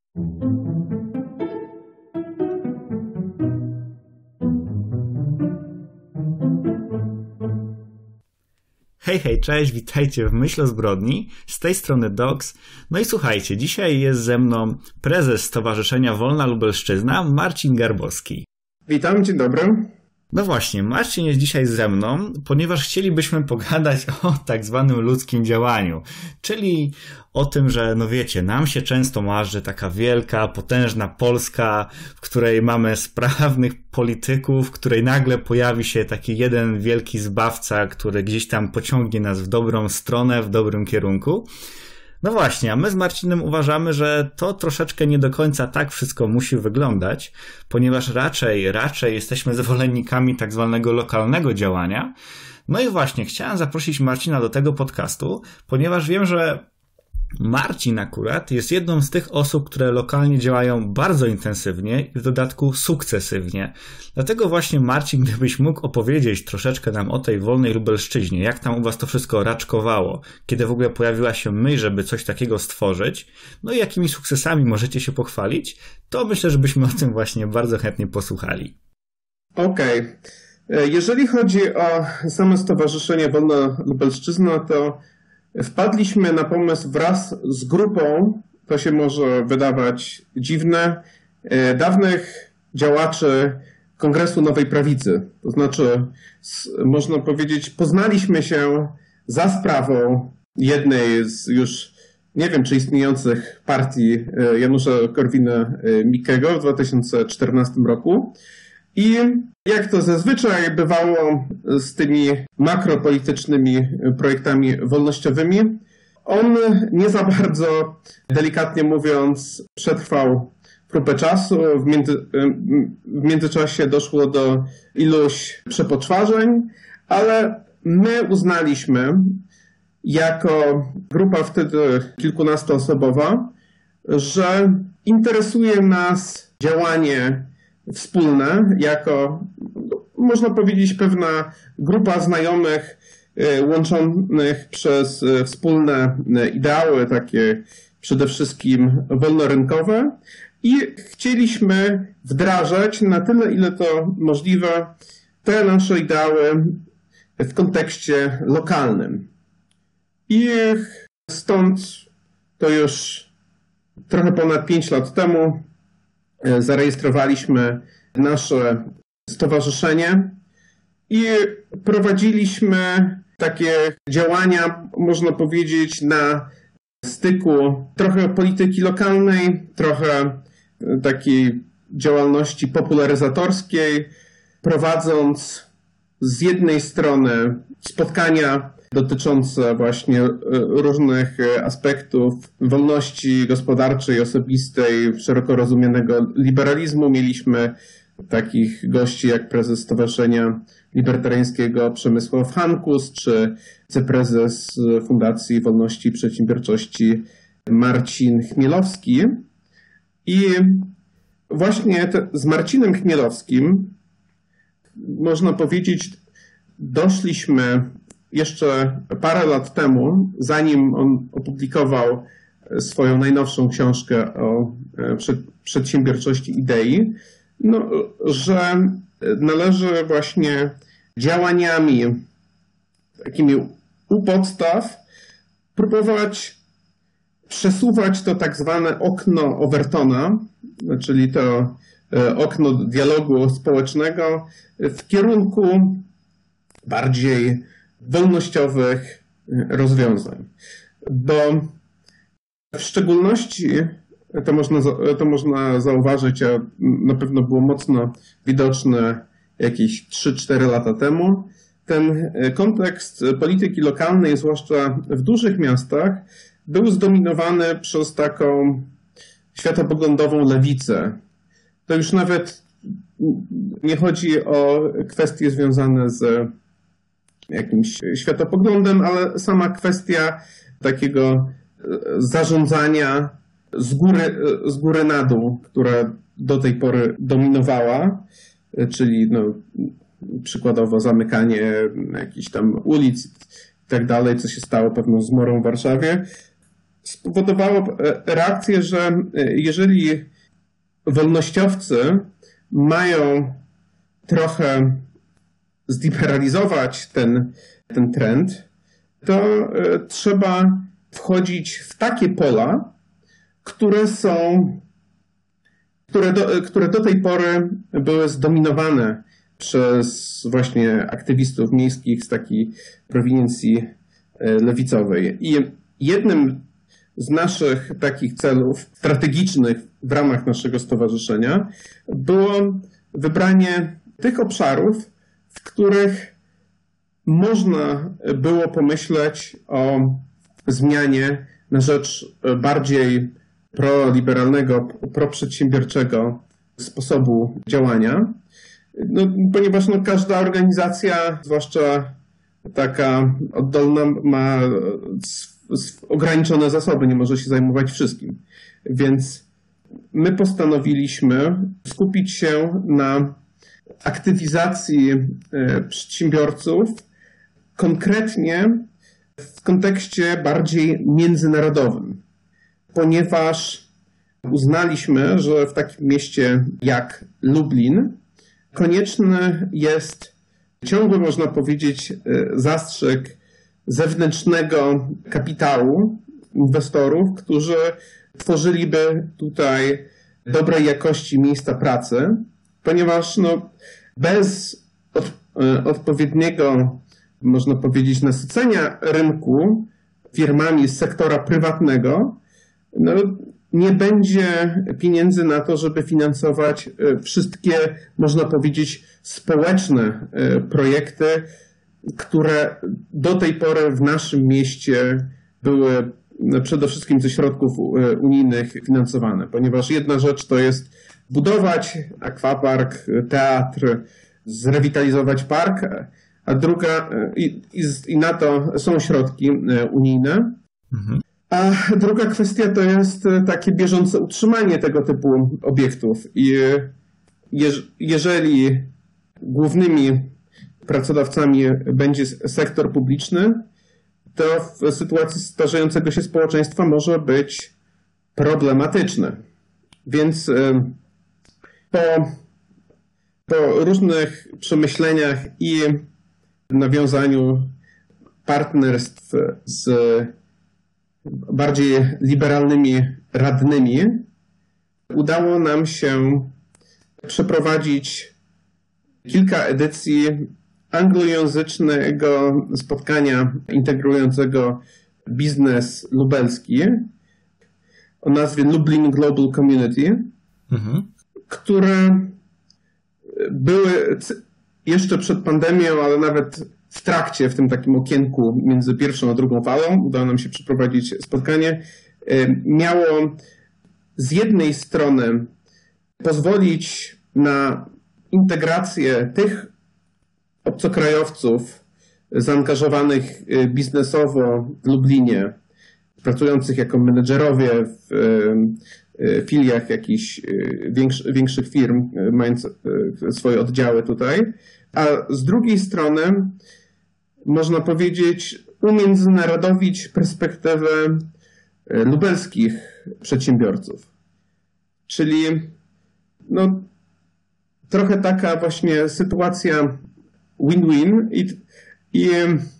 Hej, hej, cześć, witajcie w Myśl o Zbrodni, z tej strony Dox. No i słuchajcie, dzisiaj jest ze mną prezes Stowarzyszenia Wolna Lubelszczyzna, Marcin Garbowski. Witam, dzień dobry. No właśnie, Marcin jest dzisiaj ze mną, ponieważ chcielibyśmy pogadać o tak zwanym ludzkim działaniu, czyli o tym, że no wiecie, nam się często marzy taka wielka, potężna Polska, w której mamy sprawnych polityków, w której nagle pojawi się taki jeden wielki zbawca, który gdzieś tam pociągnie nas w dobrą stronę, w dobrym kierunku. No właśnie, a my z Marcinem uważamy, że to troszeczkę nie do końca tak wszystko musi wyglądać, ponieważ raczej jesteśmy zwolennikami tak zwanego lokalnego działania. No i właśnie, chciałem zaprosić Marcina do tego podcastu, ponieważ wiem, że Marcin akurat jest jedną z tych osób, które lokalnie działają bardzo intensywnie i w dodatku sukcesywnie. Dlatego właśnie Marcin, gdybyś mógł opowiedzieć troszeczkę nam o tej wolnej Lubelszczyźnie, jak tam u was to wszystko raczkowało, kiedy w ogóle pojawiła się myśl, żeby coś takiego stworzyć, no i jakimi sukcesami możecie się pochwalić, to myślę, że byśmy o tym właśnie bardzo chętnie posłuchali. Okej. Jeżeli chodzi o same Stowarzyszenie Wolna Lubelszczyzna, to wpadliśmy na pomysł wraz z grupą, to się może wydawać dziwne, dawnych działaczy Kongresu Nowej Prawicy. To znaczy, można powiedzieć, poznaliśmy się za sprawą jednej z już, nie wiem czy istniejących partii Janusza Korwina-Mikkego w 2014 roku. I jak to zazwyczaj bywało z tymi makropolitycznymi projektami wolnościowymi, on nie za bardzo, delikatnie mówiąc, przetrwał próbę czasu. W międzyczasie doszło do iluś przepoczwarzeń, ale my uznaliśmy jako grupa wtedy kilkunastoosobowa, że interesuje nas działanie wspólne, jako, można powiedzieć, pewna grupa znajomych łączonych przez wspólne ideały, takie przede wszystkim wolnorynkowe, i chcieliśmy wdrażać na tyle, ile to możliwe, te nasze ideały w kontekście lokalnym. I stąd to już trochę ponad 5 lat temu zarejestrowaliśmy nasze stowarzyszenie i prowadziliśmy takie działania, można powiedzieć, na styku trochę polityki lokalnej, trochę takiej działalności popularyzatorskiej, prowadząc z jednej strony spotkania dotyczące właśnie różnych aspektów wolności gospodarczej, osobistej, szeroko rozumianego liberalizmu. Mieliśmy takich gości jak prezes Stowarzyszenia Libertariańskiego Przemysław Hankus, czy wiceprezes Fundacji Wolności i Przedsiębiorczości Marcin Chmielowski. I właśnie z Marcinem Chmielowskim, można powiedzieć, doszliśmy jeszcze parę lat temu, zanim on opublikował swoją najnowszą książkę o przedsiębiorczości idei, no, że należy właśnie działaniami takimi u podstaw próbować przesuwać to tak zwane okno Overtona, czyli to okno dialogu społecznego w kierunku bardziej wolnościowych rozwiązań. Bo w szczególności, to można zauważyć, a na pewno było mocno widoczne jakieś 3-4 lata temu, ten kontekst polityki lokalnej, zwłaszcza w dużych miastach, był zdominowany przez taką światopoglądową lewicę. To już nawet nie chodzi o kwestie związane z jakimś światopoglądem, ale sama kwestia takiego zarządzania z góry na dół, która do tej pory dominowała, czyli no, przykładowo zamykanie jakichś tam ulic i tak dalej, co się stało pewną zmorą w Warszawie. spowodowało reakcję, że jeżeli wolnościowcy mają trochę zliberalizować ten trend, to trzeba wchodzić w takie pola, które do tej pory były zdominowane przez właśnie aktywistów miejskich z takiej prowincji lewicowej. I jednym z naszych takich celów strategicznych w ramach naszego stowarzyszenia było wybranie tych obszarów, w których można było pomyśleć o zmianie na rzecz bardziej proliberalnego, proprzedsiębiorczego sposobu działania. No, ponieważ każda organizacja, zwłaszcza taka oddolna, ma ograniczone zasoby, nie może się zajmować wszystkim. Więc my postanowiliśmy skupić się na aktywizacji przedsiębiorców, konkretnie w kontekście bardziej międzynarodowym, ponieważ uznaliśmy, że w takim mieście jak Lublin konieczny jest ciągły, można powiedzieć, zastrzyk zewnętrznego kapitału inwestorów, którzy tworzyliby tutaj dobrej jakości miejsca pracy, ponieważ bez odpowiedniego, można powiedzieć, nasycenia rynku firmami z sektora prywatnego, nie będzie pieniędzy na to, żeby finansować wszystkie, można powiedzieć, społeczne projekty, które do tej pory w naszym mieście były przede wszystkim ze środków unijnych finansowane, ponieważ jedna rzecz to jest budować akwapark, teatr, zrewitalizować park, a druga, i na to są środki unijne. Mhm. A druga kwestia to jest takie bieżące utrzymanie tego typu obiektów. I jeżeli głównymi pracodawcami będzie sektor publiczny, to w sytuacji starzejącego się społeczeństwa może być problematyczne. Więc po różnych przemyśleniach i nawiązaniu partnerstw z bardziej liberalnymi radnymi, udało nam się przeprowadzić kilka edycji anglojęzycznego spotkania integrującego biznes lubelski o nazwie Lublin Global Community, które były jeszcze przed pandemią, ale nawet w trakcie, w tym takim okienku między pierwszą a drugą falą, udało nam się przeprowadzić spotkanie, miało z jednej strony pozwolić na integrację tych obcokrajowców zaangażowanych biznesowo w Lublinie, pracujących jako menedżerowie w filiach jakichś większych firm, mając swoje oddziały tutaj, a z drugiej strony można powiedzieć umiędzynarodowić perspektywę lubelskich przedsiębiorców. Czyli trochę taka właśnie sytuacja win-win i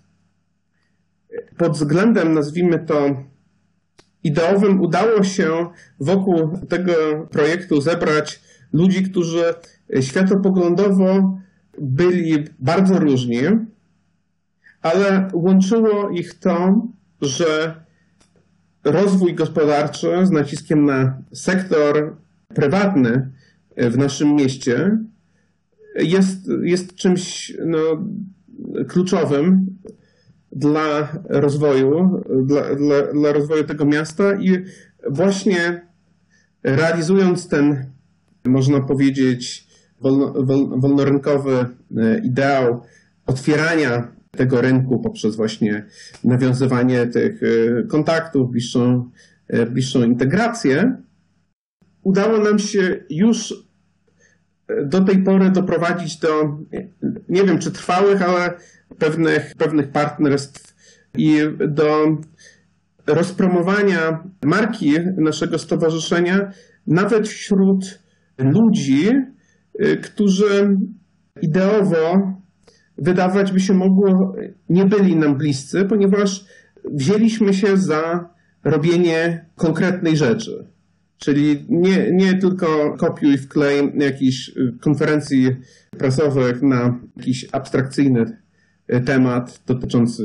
pod względem, nazwijmy to, ideowym udało się wokół tego projektu zebrać ludzi, którzy światopoglądowo byli bardzo różni, ale łączyło ich to, że rozwój gospodarczy z naciskiem na sektor prywatny w naszym mieście jest czymś kluczowym dla rozwoju, dla rozwoju tego miasta i właśnie realizując ten, można powiedzieć, wolnorynkowy ideał otwierania tego rynku poprzez właśnie nawiązywanie tych kontaktów, bliższą integrację, udało nam się już do tej pory doprowadzić do, nie wiem czy trwałych, ale pewnych partnerstw i do rozpromowania marki naszego stowarzyszenia nawet wśród ludzi, którzy ideowo wydawać by się mogło nie byli nam bliscy, ponieważ wzięliśmy się za robienie konkretnej rzeczy. Czyli nie tylko kopiuj, wklej jakichś konferencji prasowych na jakiś abstrakcyjny temat dotyczący,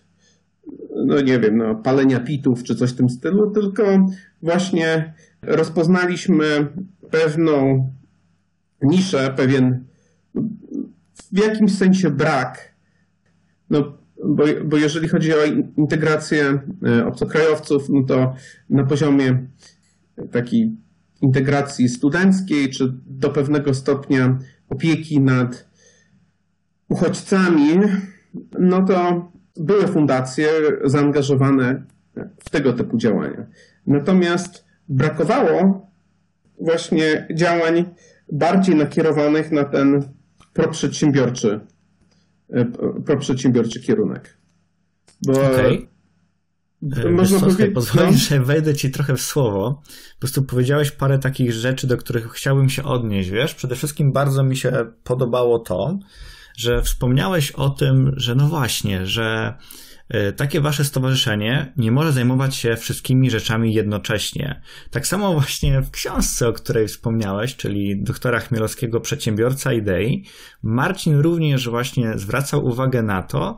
palenia pitów czy coś w tym stylu, tylko właśnie rozpoznaliśmy pewną niszę, pewien w jakimś sensie brak. Bo jeżeli chodzi o integrację obcokrajowców, to na poziomie takiej integracji studenckiej, czy do pewnego stopnia opieki nad uchodźcami, to były fundacje zaangażowane w tego typu działania. Natomiast brakowało właśnie działań bardziej nakierowanych na ten proprzedsiębiorczy kierunek. Okej. Można powiedzieć, pozwolisz, że wejdę ci trochę w słowo. Po prostu powiedziałeś parę takich rzeczy, do których chciałbym się odnieść, wiesz? Przede wszystkim bardzo mi się podobało to, że wspomniałeś o tym, że że takie wasze stowarzyszenie nie może zajmować się wszystkimi rzeczami jednocześnie. Tak samo właśnie w książce, o której wspomniałeś, czyli doktora Chmielowskiego Przedsiębiorca Idei, Marcin również właśnie zwracał uwagę na to,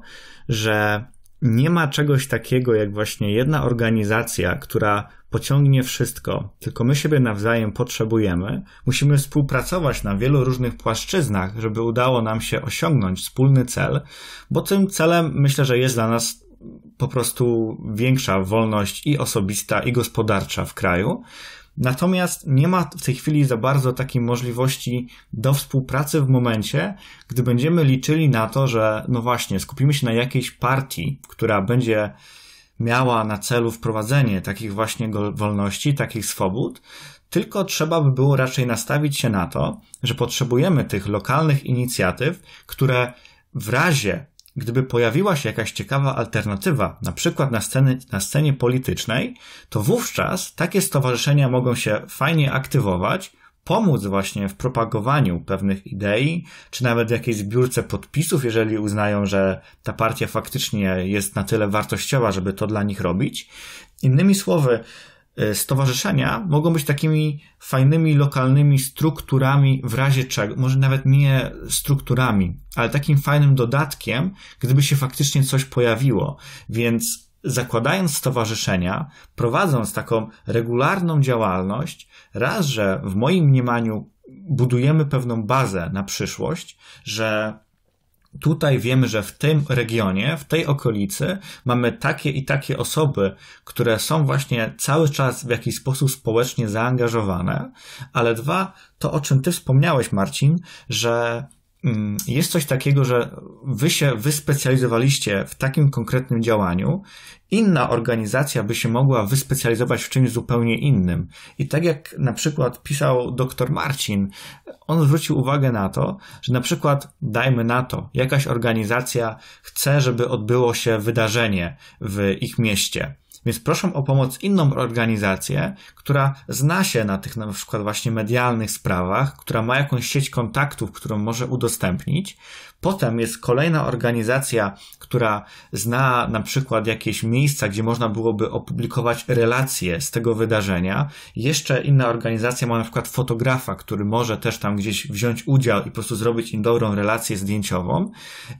że nie ma czegoś takiego jak właśnie jedna organizacja, która pociągnie wszystko, tylko my siebie nawzajem potrzebujemy. Musimy współpracować na wielu różnych płaszczyznach, żeby udało nam się osiągnąć wspólny cel, bo tym celem myślę, że jest dla nas po prostu większa wolność i osobista, i gospodarcza w kraju. Natomiast nie ma w tej chwili za bardzo takiej możliwości do współpracy w momencie, gdy będziemy liczyli na to, że skupimy się na jakiejś partii, która będzie miała na celu wprowadzenie takich właśnie wolności, takich swobód, tylko trzeba by było raczej nastawić się na to, że potrzebujemy tych lokalnych inicjatyw, które w razie gdyby pojawiła się jakaś ciekawa alternatywa, na przykład na scenie politycznej, to wówczas takie stowarzyszenia mogą się fajnie aktywować, pomóc właśnie w propagowaniu pewnych idei, czy nawet w jakiejś zbiórce podpisów, jeżeli uznają, że ta partia faktycznie jest na tyle wartościowa, żeby to dla nich robić. Innymi słowy, stowarzyszenia mogą być takimi fajnymi, lokalnymi strukturami w razie czego, może nawet nie strukturami, ale takim fajnym dodatkiem, gdyby się faktycznie coś pojawiło. Więc zakładając stowarzyszenia, prowadząc taką regularną działalność, raz, że w moim mniemaniu budujemy pewną bazę na przyszłość, że tutaj wiemy, że w tym regionie, w tej okolicy mamy takie i takie osoby, które są właśnie cały czas w jakiś sposób społecznie zaangażowane, ale dwa, to o czym ty wspomniałeś, Marcin, że jest coś takiego, że wy się wyspecjalizowaliście w takim konkretnym działaniu, inna organizacja by się mogła wyspecjalizować w czymś zupełnie innym. I tak jak na przykład pisał dr Marcin, on zwrócił uwagę na to, że na przykład, dajmy na to, jakaś organizacja chce, żeby odbyło się wydarzenie w ich mieście. Więc proszą o pomoc inną organizację, która zna się na tych na przykład właśnie medialnych sprawach, która ma jakąś sieć kontaktów, którą może udostępnić. Potem jest kolejna organizacja, która zna na przykład jakieś miejsca, gdzie można byłoby opublikować relacje z tego wydarzenia. Jeszcze inna organizacja ma na przykład fotografa, który może też tam gdzieś wziąć udział i po prostu zrobić im dobrą relację zdjęciową.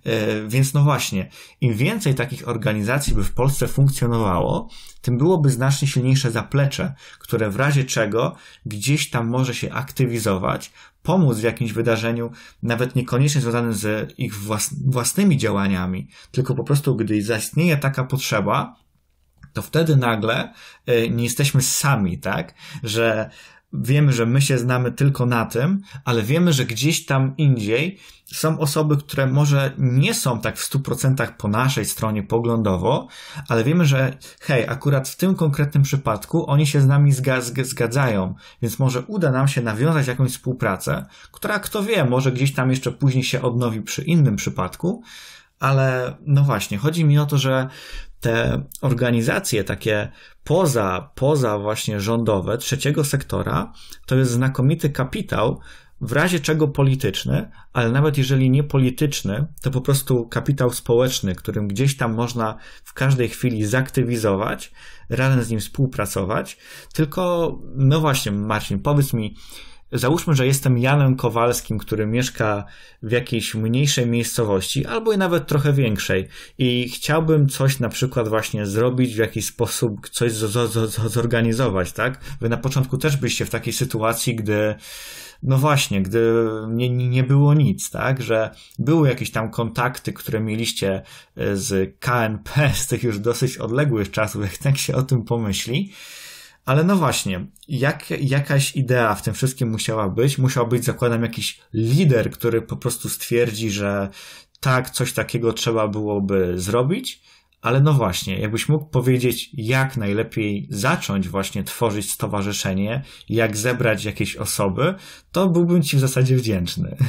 Więc właśnie, im więcej takich organizacji by w Polsce funkcjonowało, tym byłoby znacznie silniejsze zaplecze, które w razie czego gdzieś tam może się aktywizować, pomóc w jakimś wydarzeniu, nawet niekoniecznie związanym z ich własnymi działaniami, tylko po prostu gdy zaistnieje taka potrzeba, to wtedy nagle nie jesteśmy sami, tak? Że wiemy, że my się znamy tylko na tym, ale wiemy, że gdzieś tam indziej są osoby, które może nie są tak w 100% po naszej stronie poglądowo, ale wiemy, że hej, akurat w tym konkretnym przypadku oni się z nami zgadzają, więc może uda nam się nawiązać jakąś współpracę, która kto wie, może gdzieś tam jeszcze później się odnowi przy innym przypadku, ale właśnie, chodzi mi o to, że te organizacje takie poza właśnie rządowe, trzeciego sektora, to jest znakomity kapitał, w razie czego polityczny, ale nawet jeżeli nie polityczny, to po prostu kapitał społeczny, którym gdzieś tam można w każdej chwili zaktywizować, razem z nim współpracować. Tylko, no właśnie, Marcin, powiedz mi, załóżmy, że jestem Janem Kowalskim, który mieszka w jakiejś mniejszej miejscowości, albo i nawet trochę większej i chciałbym coś na przykład właśnie zrobić, w jakiś sposób coś zorganizować, tak? Wy na początku też byliście w takiej sytuacji, gdy no właśnie, gdy nie było nic, tak, że były jakieś tam kontakty, które mieliście z KNP z tych już dosyć odległych czasów, jak tak się o tym pomyśli, ale no właśnie, jakaś idea w tym wszystkim musiała być, musiał być, zakładam, jakiś lider, który po prostu stwierdzi, że tak, coś takiego trzeba byłoby zrobić, ale no właśnie, jakbyś mógł powiedzieć, jak najlepiej zacząć właśnie tworzyć stowarzyszenie, jak zebrać jakieś osoby, to byłbym ci w zasadzie wdzięczny.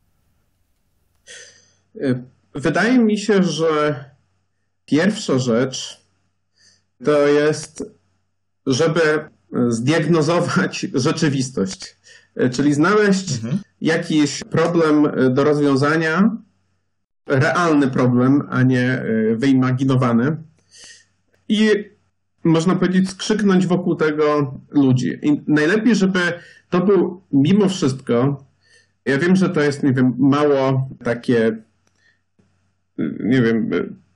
Wydaje mi się, że pierwsza rzecz to jest, żeby zdiagnozować rzeczywistość, czyli znaleźć jakiś problem do rozwiązania, realny problem, a nie wyimaginowany. I można powiedzieć, skrzyknąć wokół tego ludzi. I najlepiej, żeby to był mimo wszystko, ja wiem, że to jest, nie wiem, mało takie, nie wiem,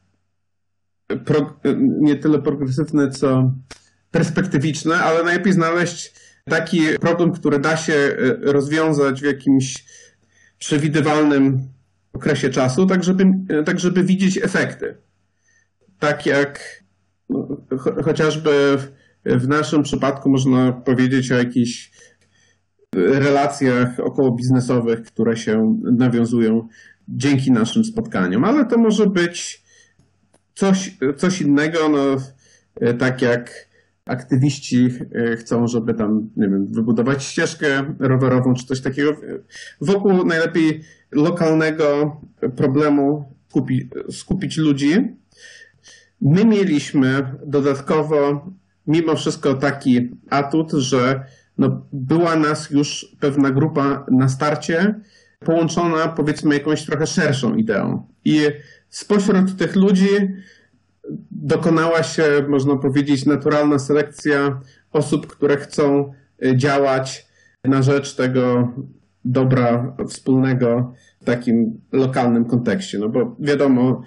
nie tyle progresywne, co perspektywiczne, ale najlepiej znaleźć taki problem, który da się rozwiązać w jakimś przewidywalnym okresie czasu, tak żeby widzieć efekty. Tak jak chociażby w naszym przypadku można powiedzieć o jakichś relacjach okołobiznesowych, które się nawiązują dzięki naszym spotkaniom, ale to może być coś innego, no, tak jak aktywiści chcą, żeby tam, nie wiem, wybudować ścieżkę rowerową czy coś takiego. Wokół najlepiej lokalnego problemu skupić ludzi. My mieliśmy dodatkowo mimo wszystko taki atut, że no, była nas już pewna grupa na starcie, połączona powiedzmy jakąś trochę szerszą ideą. I spośród tych ludzi dokonała się, można powiedzieć, naturalna selekcja osób, które chcą działać na rzecz tego dobra wspólnego w takim lokalnym kontekście. No bo wiadomo,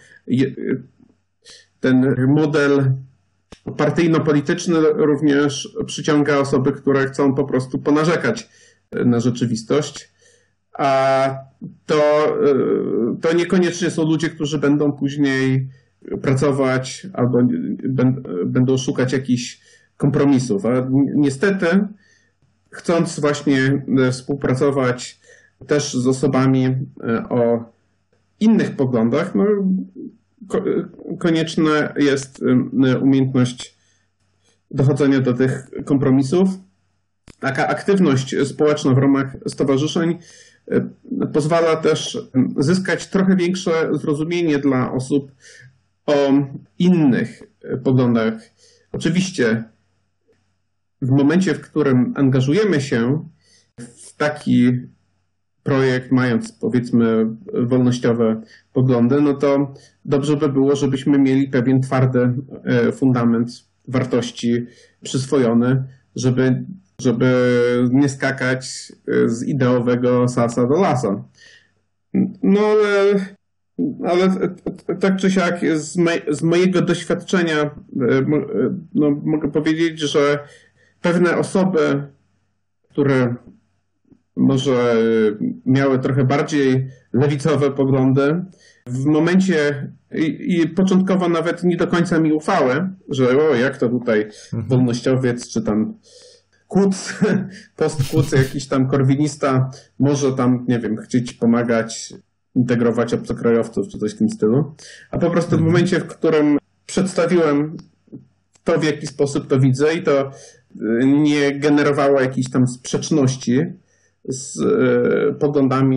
ten model partyjno-polityczny również przyciąga osoby, które chcą po prostu ponarzekać na rzeczywistość, a to niekoniecznie są ludzie, którzy będą później pracować albo będą szukać jakichś kompromisów. A niestety, chcąc właśnie współpracować też z osobami o innych poglądach, no, konieczna jest umiejętność dochodzenia do tych kompromisów. Taka aktywność społeczna w ramach stowarzyszeń pozwala też zyskać trochę większe zrozumienie dla osób o innych poglądach. Oczywiście w momencie, w którym angażujemy się w taki projekt, mając powiedzmy wolnościowe poglądy, no to dobrze by było, żebyśmy mieli pewien twardy fundament wartości przyswojony, żeby nie skakać z ideowego sasa do lasa. No ale tak czy siak z mojego doświadczenia no, mogę powiedzieć, że pewne osoby, które może miały trochę bardziej lewicowe poglądy, w momencie i początkowo nawet nie do końca mi ufały, że jak to tutaj wolnościowiec czy tam kuc, postkuc, jakiś tam korwinista może tam, nie wiem, chcieć pomagać integrować obcokrajowców czy coś w tym stylu. A po prostu w momencie, w którym przedstawiłem to, w jaki sposób to widzę i to nie generowało jakiejś tam sprzeczności z poglądami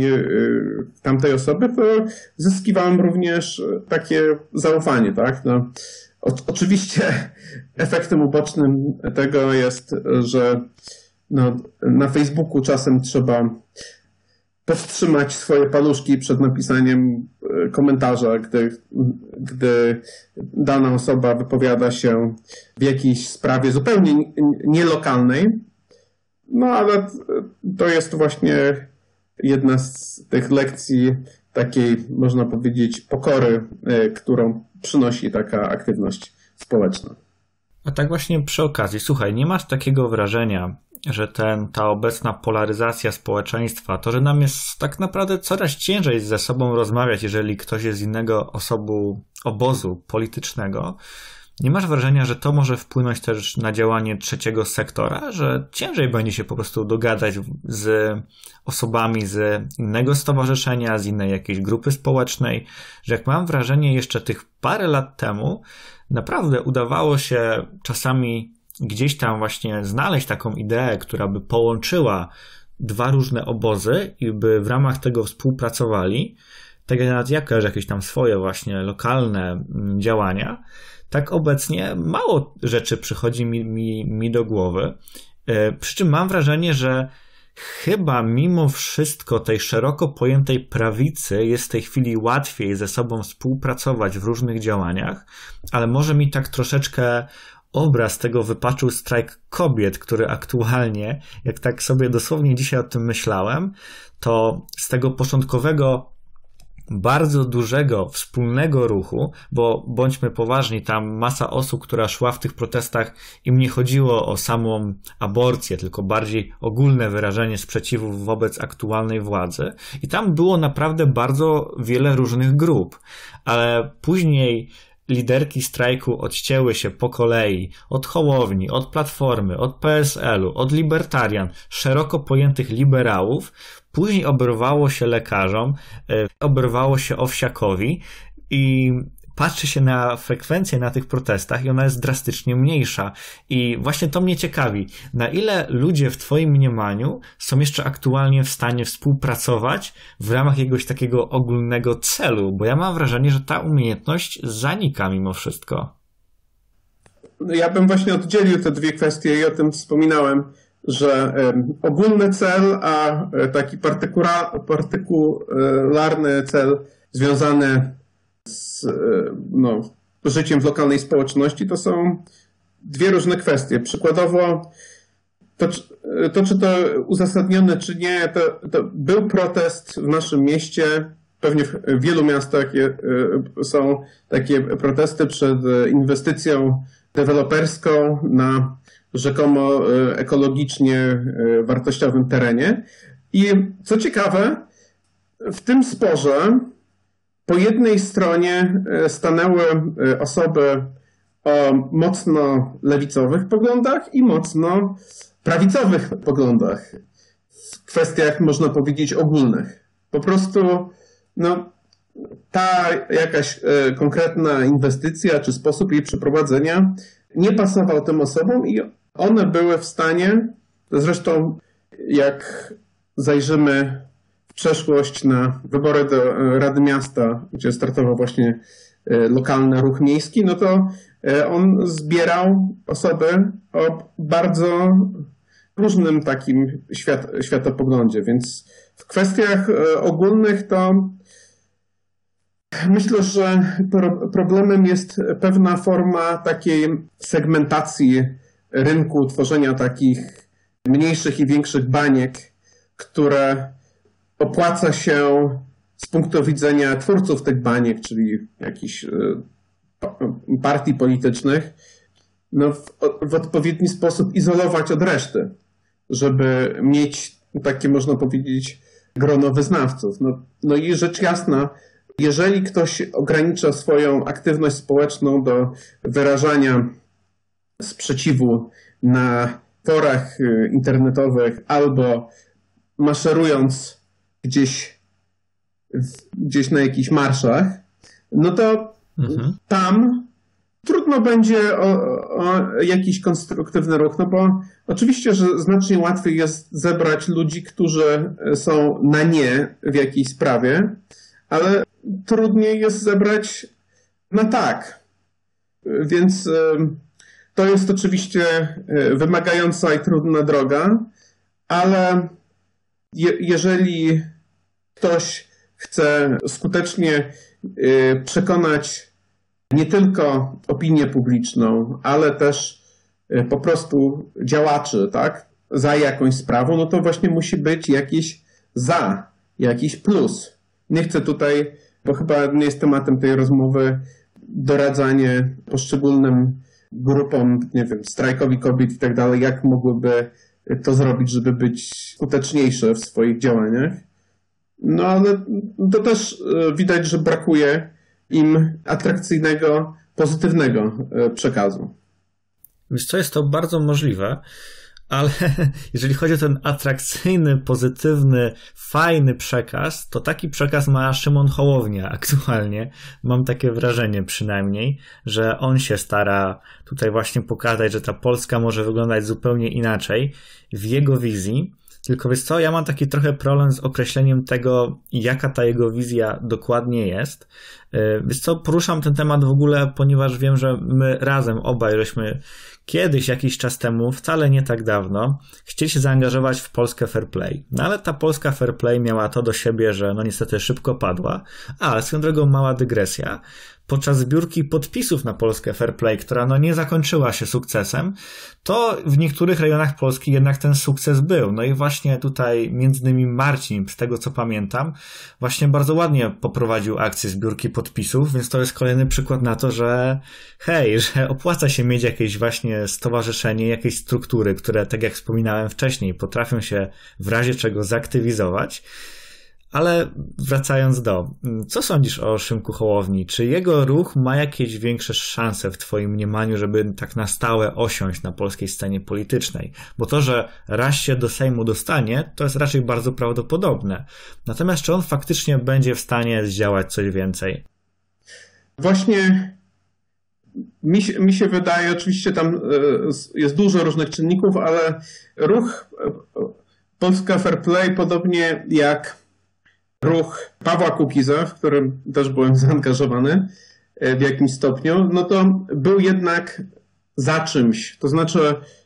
tamtej osoby, to zyskiwałem również takie zaufanie, tak? No, Oczywiście efektem ubocznym tego jest, że na Facebooku czasem trzeba powstrzymać swoje paluszki przed napisaniem komentarza, gdy dana osoba wypowiada się w jakiejś sprawie zupełnie nielokalnej. No ale to jest właśnie jedna z tych lekcji takiej, można powiedzieć, pokory, którą przynosi taka aktywność społeczna. A tak właśnie przy okazji, słuchaj, nie masz takiego wrażenia, że ta obecna polaryzacja społeczeństwa, to, że nam jest tak naprawdę coraz ciężej ze sobą rozmawiać, jeżeli ktoś jest z innego obozu politycznego, nie masz wrażenia, że to może wpłynąć też na działanie trzeciego sektora, że ciężej będzie się po prostu dogadać z osobami z innego stowarzyszenia, z innej jakiejś grupy społecznej, że jak mam wrażenie jeszcze tych parę lat temu, naprawdę udawało się czasami gdzieś tam właśnie znaleźć taką ideę, która by połączyła dwa różne obozy i by w ramach tego współpracowali, tak jak nawet ja kojarzę jakieś tam swoje właśnie lokalne działania, tak obecnie mało rzeczy przychodzi mi do głowy. Przy czym mam wrażenie, że chyba mimo wszystko tej szeroko pojętej prawicy jest w tej chwili łatwiej ze sobą współpracować w różnych działaniach, ale może mi tak troszeczkę obraz tego wypaczył strajk kobiet, który aktualnie, jak tak sobie dosłownie dzisiaj o tym myślałem, to z tego początkowego bardzo dużego wspólnego ruchu, bo bądźmy poważni, tam masa osób, która szła w tych protestach, im nie chodziło o samą aborcję, tylko bardziej ogólne wyrażenie sprzeciwu wobec aktualnej władzy. I tam było naprawdę bardzo wiele różnych grup, ale później liderki strajku odcięły się po kolei od Hołowni, od Platformy, od PSL-u, od libertarian, szeroko pojętych liberałów. Później oberwało się lekarzom, oberwało się Owsiakowi i patrzy się na frekwencję na tych protestach i ona jest drastycznie mniejsza. I właśnie to mnie ciekawi, na ile ludzie w twoim mniemaniu są jeszcze aktualnie w stanie współpracować w ramach jakiegoś takiego ogólnego celu, bo ja mam wrażenie, że ta umiejętność zanika mimo wszystko. Ja bym właśnie oddzielił te dwie kwestie i o tym wspominałem, że ogólny cel, a taki partykularny cel związany z życiem w lokalnej społeczności, to są dwie różne kwestie. Przykładowo, czy to uzasadnione, czy nie, to był protest w naszym mieście, pewnie w wielu miastach są takie protesty przed inwestycją deweloperską na rzekomo ekologicznie wartościowym terenie. I co ciekawe, w tym sporze po jednej stronie stanęły osoby o mocno lewicowych poglądach i mocno prawicowych poglądach w kwestiach, można powiedzieć, ogólnych. Po prostu ta jakaś konkretna inwestycja czy sposób jej przeprowadzenia nie pasował tym osobom i one były w stanie, zresztą jak zajrzymy w przeszłość na wybory do Rady Miasta, gdzie startował właśnie lokalny ruch miejski, no to on zbierał osoby o bardzo różnym takim światopoglądzie, więc w kwestiach ogólnych to myślę, że problemem jest pewna forma takiej segmentacji rynku, tworzenia takich mniejszych i większych baniek, które opłaca się z punktu widzenia twórców tych baniek, czyli jakichś partii politycznych, w odpowiedni sposób izolować od reszty, żeby mieć takie, można powiedzieć, grono wyznawców. No i rzecz jasna, jeżeli ktoś ogranicza swoją aktywność społeczną do wyrażania sprzeciwu na forach internetowych albo maszerując gdzieś na jakichś marszach, no to tam trudno będzie o jakiś konstruktywny ruch, no bo oczywiście, że znacznie łatwiej jest zebrać ludzi, którzy są na nie w jakiejś sprawie, ale trudniej jest zebrać na tak. Więc to jest oczywiście wymagająca i trudna droga, ale jeżeli ktoś chce skutecznie przekonać nie tylko opinię publiczną, ale też po prostu działaczy, tak, za jakąś sprawą, no to właśnie musi być jakiś za, jakiś plus. Nie chcę tutaj, bo chyba nie jest tematem tej rozmowy, doradzanie poszczególnym grupom, nie wiem, strajkowi kobiet i tak dalej, jak mogłyby to zrobić, żeby być skuteczniejsze w swoich działaniach. No ale to też widać, że brakuje im atrakcyjnego, pozytywnego przekazu. Wiesz co, jest to bardzo możliwe, ale jeżeli chodzi o ten atrakcyjny, pozytywny, fajny przekaz, to taki przekaz ma Szymon Hołownia aktualnie. Mam takie wrażenie przynajmniej, że on się stara tutaj właśnie pokazać, że ta Polska może wyglądać zupełnie inaczej w jego wizji. Tylko wiesz co, ja mam taki trochę problem z określeniem tego, jaka ta jego wizja dokładnie jest. Wiesz co, poruszam ten temat w ogóle, ponieważ wiem, że my razem obaj żeśmy kiedyś, jakiś czas temu, wcale nie tak dawno, chcieli się zaangażować w Polskę Fair Play. No ale ta Polska Fair Play miała to do siebie, że no niestety szybko padła. Ale swoją drogą mała dygresja. Podczas zbiórki podpisów na Polskę Fair Play, która no nie zakończyła się sukcesem, to w niektórych rejonach Polski jednak ten sukces był. No i właśnie tutaj między innymi Marcin, z tego co pamiętam, właśnie bardzo ładnie poprowadził akcję zbiórki podpisów, więc to jest kolejny przykład na to, że hej, że opłaca się mieć jakieś właśnie stowarzyszenie, jakieś struktury, które, tak jak wspominałem wcześniej, potrafią się w razie czego zaktywizować. Ale wracając co sądzisz o Szymku Hołowni? Czy jego ruch ma jakieś większe szanse w twoim mniemaniu, żeby tak na stałe osiąść na polskiej scenie politycznej? Bo to, że raz się do Sejmu dostanie, to jest raczej bardzo prawdopodobne. Natomiast czy on faktycznie będzie w stanie zdziałać coś więcej? Właśnie mi się wydaje, oczywiście tam jest dużo różnych czynników, ale ruch Polska Fair Play, podobnie jak ruch Pawła Kukiza, w którym też byłem zaangażowany w jakimś stopniu, no to był jednak za czymś. To znaczy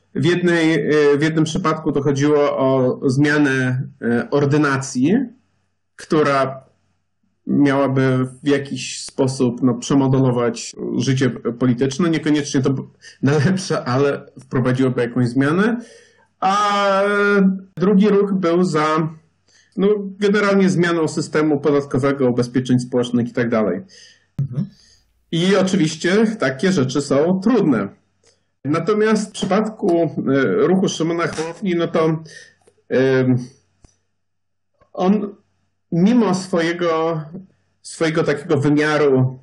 w jednym przypadku to chodziło o zmianę ordynacji, która miałaby w jakiś sposób przemodelować życie polityczne. Niekoniecznie to na lepsze, ale wprowadziłoby jakąś zmianę. A drugi ruch był za generalnie zmianą systemu podatkowego, ubezpieczeń społecznych i tak dalej. I oczywiście takie rzeczy są trudne. Natomiast w przypadku ruchu Szymona Hołowni, no to on mimo swojego takiego wymiaru,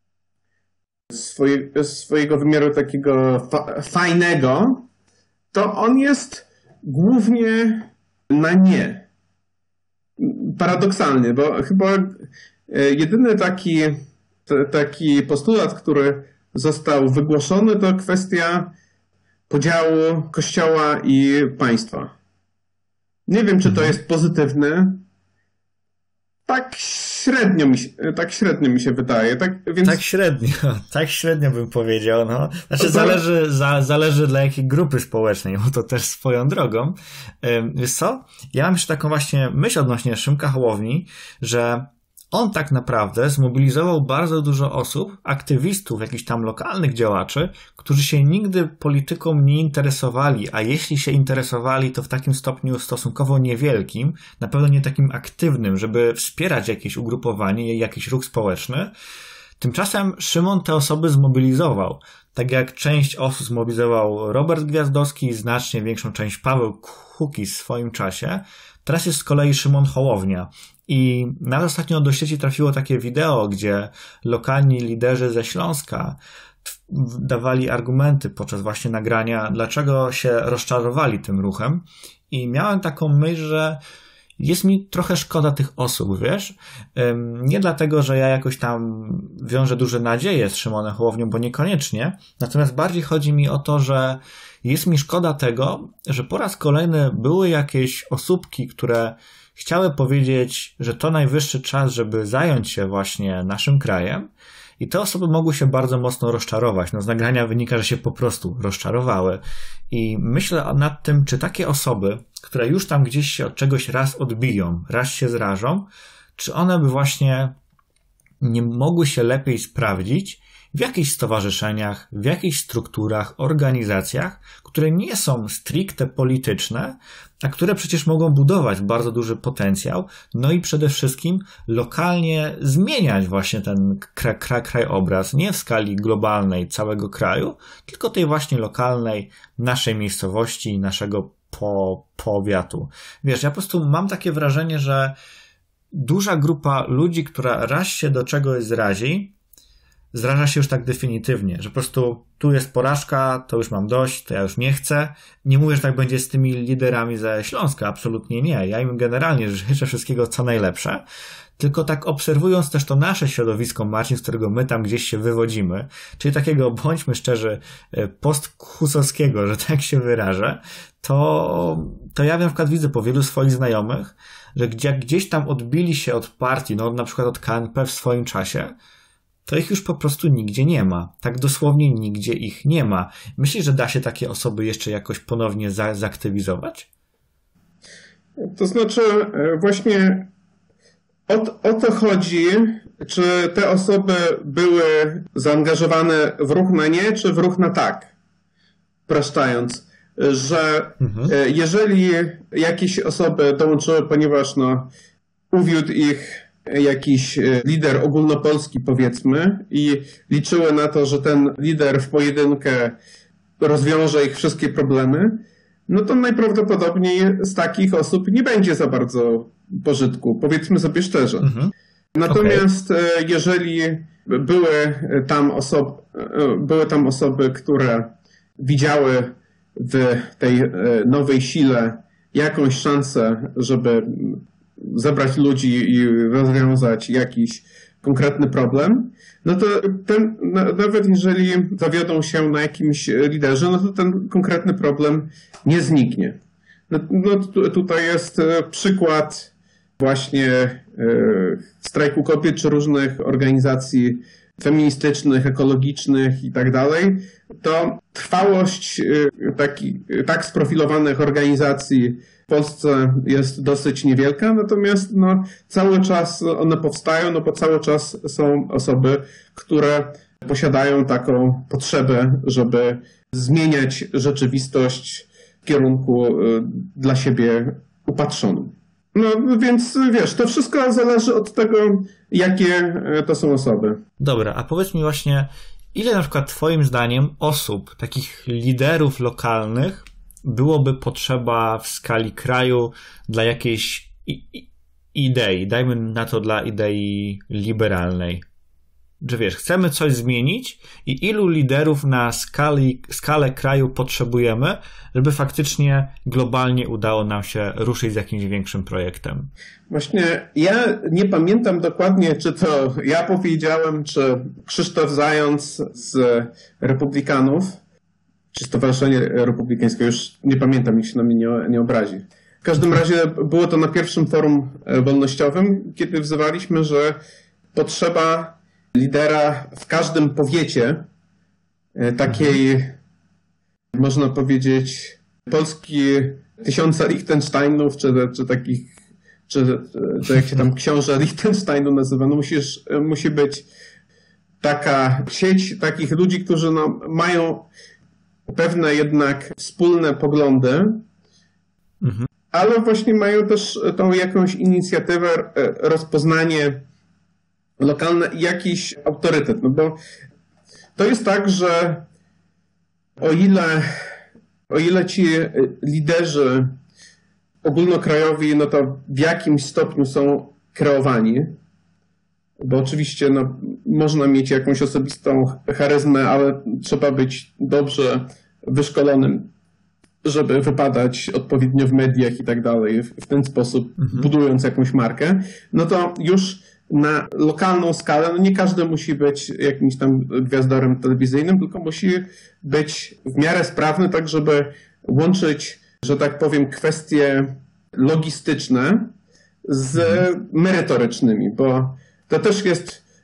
swojego wymiaru takiego fajnego, to on jest głównie na nie. Paradoksalnie, bo chyba jedyny taki postulat, który został wygłoszony, to kwestia podziału Kościoła i państwa. Nie wiem, czy to jest pozytywne. Tak średnio mi się wydaje. Tak średnio bym powiedział. No. Znaczy zależy dla jakiej grupy społecznej, bo to też swoją drogą. Wiesz co? Ja mam jeszcze taką właśnie myśl odnośnie Szymka Hołowni, że on tak naprawdę zmobilizował bardzo dużo osób, aktywistów, jakichś tam lokalnych działaczy, którzy się nigdy polityką nie interesowali, a jeśli się interesowali, to w takim stopniu stosunkowo niewielkim, na pewno nie takim aktywnym, żeby wspierać jakieś ugrupowanie, jakiś ruch społeczny. Tymczasem Szymon te osoby zmobilizował. Tak jak część osób zmobilizował Robert Gwiazdowski, znacznie większą część Paweł Kukiz w swoim czasie, teraz jest z kolei Szymon Hołownia. I nawet ostatnio do sieci trafiło takie wideo, gdzie lokalni liderzy ze Śląska dawali argumenty podczas właśnie nagrania, dlaczego się rozczarowali tym ruchem. I miałem taką myśl, że jest mi trochę szkoda tych osób, wiesz? Nie dlatego, że ja jakoś tam wiążę duże nadzieje z Szymonem Hołownią, bo niekoniecznie. Natomiast bardziej chodzi mi o to, że jest mi szkoda tego, że po raz kolejny były jakieś osóbki, które chciały powiedzieć, że to najwyższy czas, żeby zająć się właśnie naszym krajem I te osoby mogły się bardzo mocno rozczarować. No z nagrania wynika, że się po prostu rozczarowały. I myślę nad tym, czy takie osoby, które już tam gdzieś się od czegoś raz odbiją, raz się zrażą, czy one by właśnie nie mogły się lepiej sprawdzić w jakichś stowarzyszeniach, w jakichś strukturach, organizacjach, które nie są stricte polityczne, a które przecież mogą budować bardzo duży potencjał, no i przede wszystkim lokalnie zmieniać właśnie ten krajobraz, nie w skali globalnej całego kraju, tylko tej właśnie lokalnej, naszej miejscowości, naszego powiatu. Wiesz, ja po prostu mam takie wrażenie, że duża grupa ludzi, która raz się do czegoś zraża się już tak definitywnie, że po prostu tu jest porażka, to już mam dość, to ja już nie chcę. Nie mówię, że tak będzie z tymi liderami ze Śląska, absolutnie nie. Ja im generalnie życzę wszystkiego co najlepsze, tylko tak obserwując też to nasze środowisko, Marcin, z którego my tam gdzieś się wywodzimy, czyli takiego, bądźmy szczerzy, posthusowskiego, że tak się wyrażę, to ja na przykład widzę po wielu swoich znajomych, że gdzieś tam odbili się od partii, no na przykład od KNP w swoim czasie, to ich już po prostu nigdzie nie ma. Tak dosłownie nigdzie ich nie ma. Myślisz, że da się takie osoby jeszcze jakoś ponownie zaktywizować? To znaczy właśnie o to chodzi, czy te osoby były zaangażowane w ruch na nie, czy w ruch na tak. Upraszczając, że jeżeli jakieś osoby dołączyły, ponieważ uwiódł ich jakiś lider ogólnopolski, powiedzmy, i liczyły na to, że ten lider w pojedynkę rozwiąże ich wszystkie problemy, no to najprawdopodobniej z takich osób nie będzie za bardzo pożytku, powiedzmy sobie szczerze. Natomiast jeżeli były tam osoby, które widziały w tej nowej sile jakąś szansę, żeby zebrać ludzi i rozwiązać jakiś konkretny problem, no to nawet jeżeli zawiodą się na jakimś liderze, no to ten konkretny problem nie zniknie. Tutaj jest przykład właśnie strajku kobiet czy różnych organizacji feministycznych, ekologicznych i tak dalej. To trwałość tak sprofilowanych organizacji w Polsce jest dosyć niewielka, natomiast cały czas one powstają, bo cały czas są osoby, które posiadają taką potrzebę, żeby zmieniać rzeczywistość w kierunku dla siebie upatrzonym. Więc wiesz, to wszystko zależy od tego, jakie to są osoby. Dobra, a powiedz mi właśnie, ile na przykład twoim zdaniem osób, takich liderów lokalnych, byłoby potrzeba w skali kraju dla jakiejś idei, dajmy na to dla idei liberalnej? Że wiesz, chcemy coś zmienić i ilu liderów na skalę kraju potrzebujemy, żeby faktycznie globalnie udało nam się ruszyć z jakimś większym projektem? Właśnie ja nie pamiętam dokładnie, czy to ja powiedziałem, czy Krzysztof Zając z Republikanów, czy Stowarzyszenie Republikańskie, już nie pamiętam, nikt się na mnie nie obrazi. W każdym razie było to na pierwszym forum wolnościowym, kiedy wzywaliśmy, że potrzeba lidera w każdym powiecie, takiej, można powiedzieć, Polski 1000 Liechtensteinów, czy takich, czy jak się tam książę Liechtensteinu nazywa, musi być taka sieć takich ludzi, którzy mają pewne jednak wspólne poglądy, ale właśnie mają też tą jakąś inicjatywę, rozpoznanie lokalne i jakiś autorytet. Bo to jest tak, że o ile ci liderzy ogólnokrajowi, to w jakimś stopniu są kreowani, bo oczywiście można mieć jakąś osobistą charyzmę, ale trzeba być dobrze wyszkolonym, żeby wypadać odpowiednio w mediach i tak dalej, w ten sposób budując jakąś markę, to już na lokalną skalę, nie każdy musi być jakimś tam gwiazdorem telewizyjnym, tylko musi być w miarę sprawny, tak żeby łączyć, że tak powiem, kwestie logistyczne z merytorycznymi, bo to też jest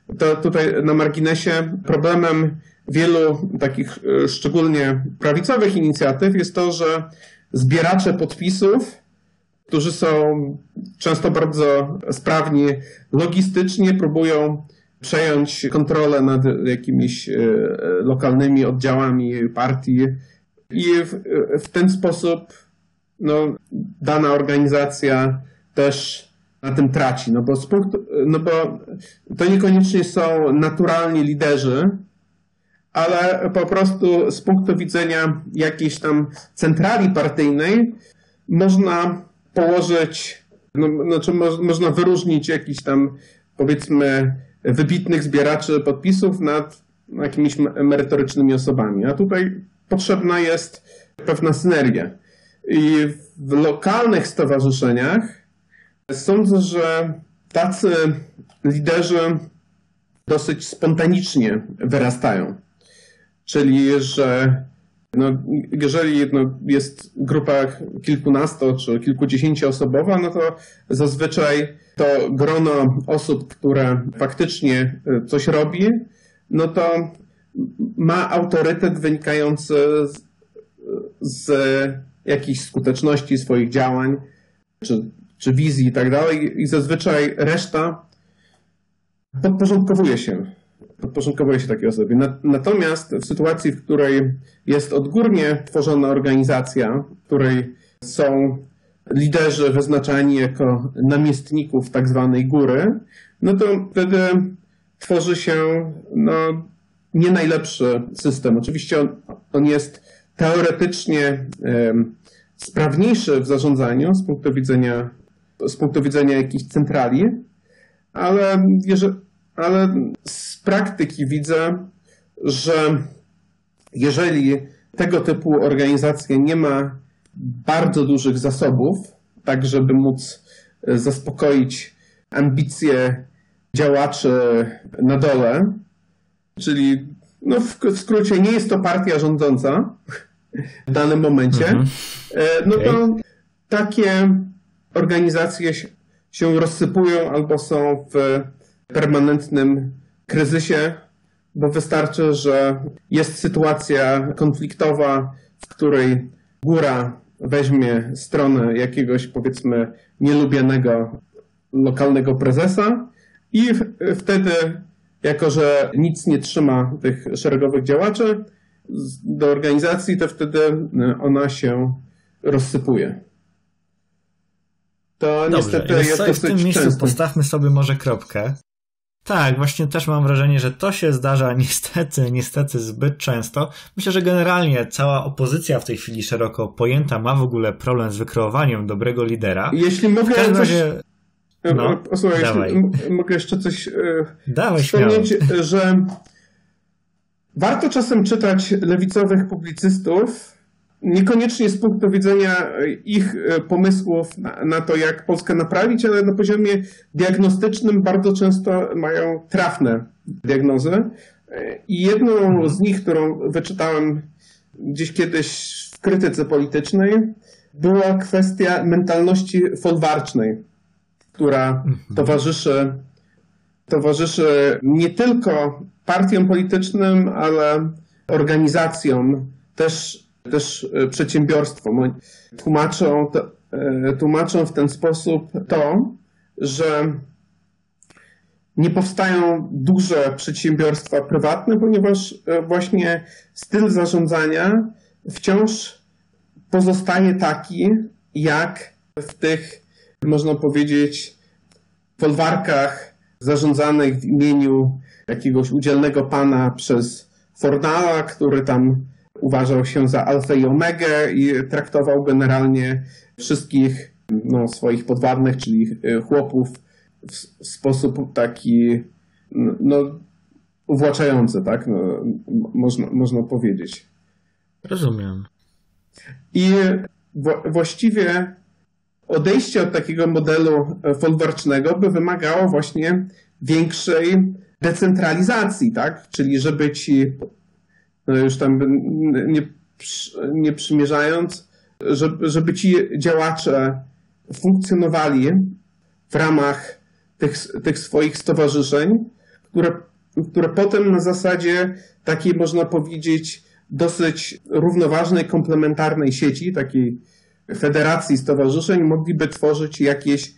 To tutaj na marginesie problemem wielu takich szczególnie prawicowych inicjatyw jest to, że zbieracze podpisów, którzy są często bardzo sprawni logistycznie, próbują przejąć kontrolę nad jakimiś lokalnymi oddziałami partii i w ten sposób dana organizacja też na tym traci, bo to niekoniecznie są naturalni liderzy, ale po prostu z punktu widzenia jakiejś tam centrali partyjnej można położyć, można wyróżnić jakiś tam, powiedzmy, wybitnych zbieraczy podpisów nad jakimiś merytorycznymi osobami. A tutaj potrzebna jest pewna synergia. I w lokalnych stowarzyszeniach sądzę, że tacy liderzy dosyć spontanicznie wyrastają. Czyli, że jeżeli jest grupa kilkunasto czy kilkudziesięcioosobowa, to zazwyczaj to grono osób, które faktycznie coś robi, to ma autorytet wynikający z jakiejś skuteczności swoich działań, czy wizji i tak dalej. I zazwyczaj reszta podporządkowuje się takiej osobie. Natomiast w sytuacji, w której jest odgórnie tworzona organizacja, w której są liderzy wyznaczani jako namiestników tak zwanej góry, to wtedy tworzy się nie najlepszy system. Oczywiście on jest teoretycznie sprawniejszy w zarządzaniu z punktu widzenia jakichś centrali, ale z praktyki widzę, że jeżeli tego typu organizacja nie ma bardzo dużych zasobów, tak żeby móc zaspokoić ambicje działaczy na dole, czyli w skrócie nie jest to partia rządząca w danym momencie, to takie organizacje się rozsypują albo są w permanentnym kryzysie, bo wystarczy, że jest sytuacja konfliktowa, w której góra weźmie stronę jakiegoś, powiedzmy, nielubianego lokalnego prezesa i wtedy, jako że nic nie trzyma tych szeregowych działaczy do organizacji, to wtedy ona się rozsypuje. To dobrze, niestety jest dosyć w tym miejscu często. Postawmy sobie może kropkę. Tak, właśnie też mam wrażenie, że to się zdarza niestety zbyt często. Myślę, że generalnie cała opozycja w tej chwili szeroko pojęta ma w ogóle problem z wykreowaniem dobrego lidera. Jeśli mogę Słuchaj, mogę jeszcze coś wspomnieć, że warto czasem czytać lewicowych publicystów, niekoniecznie z punktu widzenia ich pomysłów na to, jak Polskę naprawić, ale na poziomie diagnostycznym bardzo często mają trafne diagnozy. I jedną z nich, którą wyczytałem gdzieś kiedyś w krytyce politycznej, była kwestia mentalności folwarcznej, która towarzyszy nie tylko partiom politycznym, ale organizacjom, też przedsiębiorstwom. Tłumaczą w ten sposób to, że nie powstają duże przedsiębiorstwa prywatne, ponieważ właśnie styl zarządzania wciąż pozostaje taki, jak w tych, można powiedzieć, folwarkach zarządzanych w imieniu jakiegoś udzielnego pana przez Fornala, który tam uważał się za alfę i omegę i traktował generalnie wszystkich swoich podwładnych, czyli chłopów, w sposób taki uwłaczający, tak? Można powiedzieć. Rozumiem. I właściwie odejście od takiego modelu folwarcznego by wymagało właśnie większej decentralizacji, tak? Czyli żeby ci, już tam nie przymierzając, żeby ci działacze funkcjonowali w ramach tych swoich stowarzyszeń, które potem na zasadzie takiej, można powiedzieć, dosyć równoważnej, komplementarnej sieci, takiej federacji stowarzyszeń, mogliby tworzyć jakieś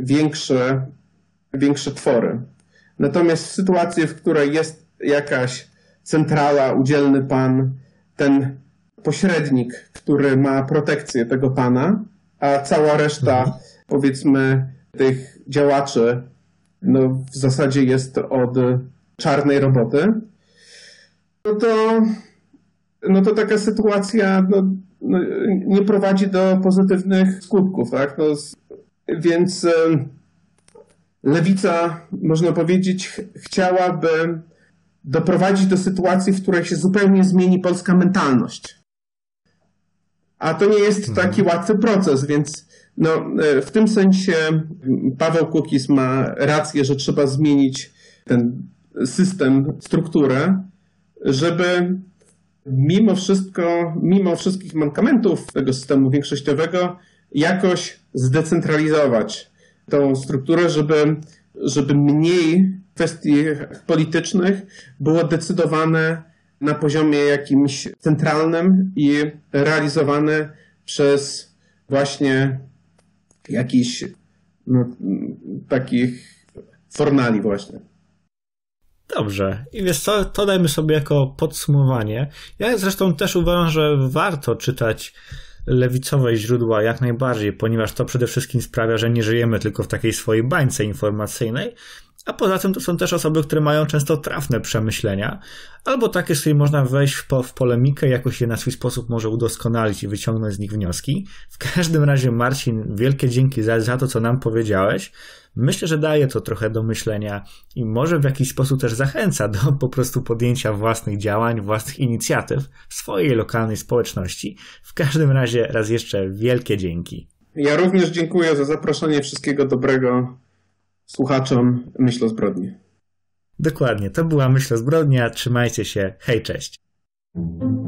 większe twory. Natomiast w sytuacji, w której jest jakaś centrala, udzielny pan, ten pośrednik, który ma protekcję tego pana, a cała reszta, powiedzmy, tych działaczy, no w zasadzie jest od czarnej roboty, no to taka sytuacja nie prowadzi do pozytywnych skutków, tak? Więc lewica, można powiedzieć, chciałaby doprowadzić do sytuacji, w której się zupełnie zmieni polska mentalność. A to nie jest taki łatwy proces, więc w tym sensie Paweł Kukiz ma rację, że trzeba zmienić ten system, strukturę, żeby mimo wszystkich mankamentów tego systemu większościowego jakoś zdecentralizować tą strukturę, żeby mniej kwestii politycznych było decydowane na poziomie jakimś centralnym i realizowane przez właśnie jakichś takich fornali właśnie. Dobrze. I wiesz co, to dajmy sobie jako podsumowanie. Ja zresztą też uważam, że warto czytać lewicowe źródła jak najbardziej, ponieważ to przede wszystkim sprawia, że nie żyjemy tylko w takiej swojej bańce informacyjnej, a poza tym to są też osoby, które mają często trafne przemyślenia, albo takie, z którymi można wejść w polemikę, jakoś je na swój sposób może udoskonalić i wyciągnąć z nich wnioski. W każdym razie, Marcin, wielkie dzięki za to, co nam powiedziałeś. Myślę, że daje to trochę do myślenia i może w jakiś sposób też zachęca do po prostu podjęcia własnych działań, własnych inicjatyw w swojej lokalnej społeczności. W każdym razie raz jeszcze wielkie dzięki. Ja również dziękuję za zaproszenie. Wszystkiego dobrego słuchaczom Myśl o zbrodni. Dokładnie, to była Myśl o zbrodnia. Trzymajcie się. Hej, cześć.